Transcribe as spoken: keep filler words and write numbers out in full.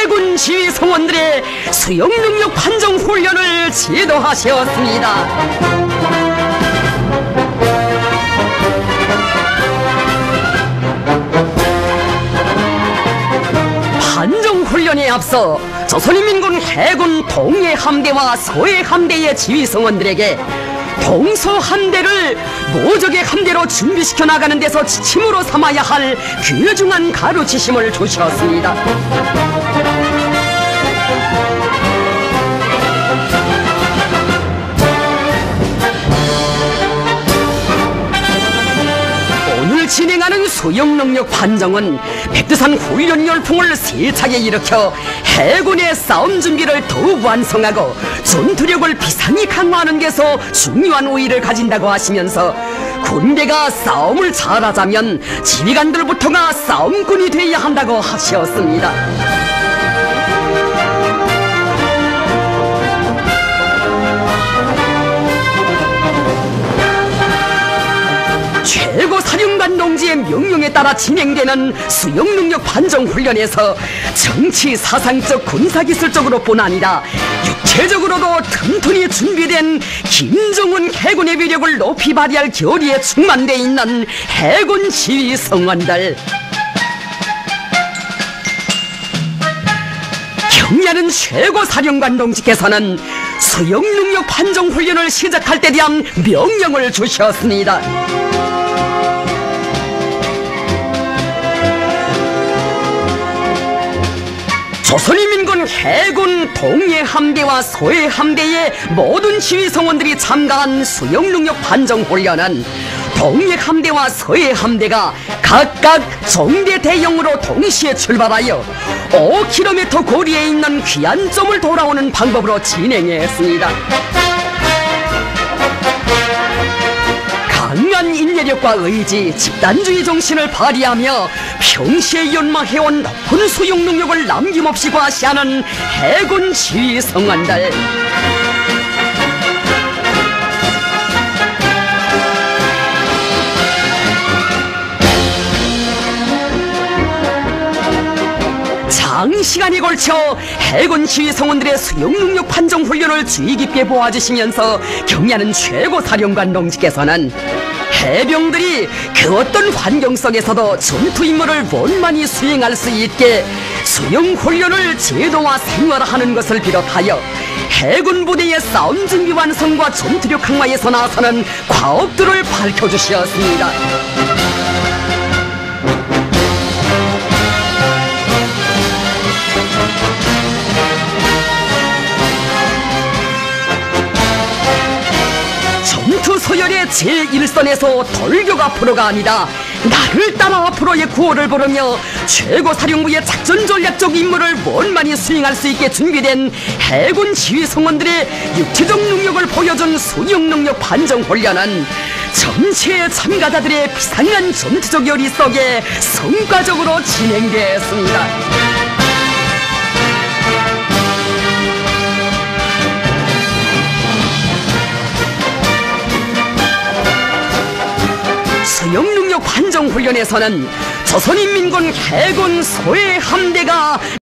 해군 지휘 성원들의 수영 능력 판정 훈련을 지도하셨습니다. 판정훈련에 앞서 조선인민군 해군 동해 함대와 서해 함대의 지휘성원들에게 동서 함대를 모적의 함대로 준비시켜 나가는 데서 지침으로 삼아야 할 귀중한 가르치심을 주셨습니다. 진행하는 수영능력 판정은 백두산 훈련 열풍을 세차게 일으켜 해군의 싸움 준비를 더욱 완성하고 전투력을 비상히 강화하는 데서 중요한 우위를 가진다고 하시면서 군대가 싸움을 잘하자면 지휘관들부터가 싸움꾼이 되어야 한다고 하셨습니다. 최고 사령관 동지의 명령에 따라 진행되는 수영능력 판정 훈련에서 정치, 사상적, 군사기술적으로 뿐 아니라 육체적으로도 튼튼히 준비된 김정은 해군의 위력을 높이 발휘할 결의에 충만되어 있는 해군 지휘 성원들. 경의하는 최고 사령관 동지께서는 수영능력 판정 훈련을 시작할 때 대한 명령을 주셨습니다. 조선인민군 해군 동해 함대와 서해 함대의 모든 지휘 성원들이 참가한 수영능력 판정 훈련은 동해 함대와 서해 함대가 각각 정대 대형으로 동시에 출발하여 오 킬로미터 거리에 있는 귀환점을 돌아오는 방법으로 진행했습니다. 강한 인내력과 의지, 집단주의 정신을 발휘하며 평시에 연마해온 높은 수용 능력을 남김없이 과시하는 해군 지휘 성원들. 장시간에 걸쳐 해군 지휘 성원들의 수용 능력 판정 훈련을 주의 깊게 보아주시면서 경의하는 최고 사령관 동지께서는 해병들이 그 어떤 환경 속에서도 전투 임무를 원만히 수행할 수 있게 수영 훈련을 제도와 생활화하는 것을 비롯하여 해군 부대의 싸움 준비 완성과 전투력 강화에서 나서는 과업들을 밝혀주셨습니다. 소열의 제일 선에서 돌격 앞으로가 아니라 나를 따라 앞으로의 구호를 부르며 최고 사령부의 작전 전략적 임무를 원만히 수행할 수 있게 준비된 해군 지휘 성원들의 육체적 능력을 보여준 수영 능력 판정 훈련은 전체 참가자들의 비상한 전투적 열의 속에 성과적으로 진행되었습니다. 수영능력 판정 훈련에서는 조선인민군 해군 서해 함대가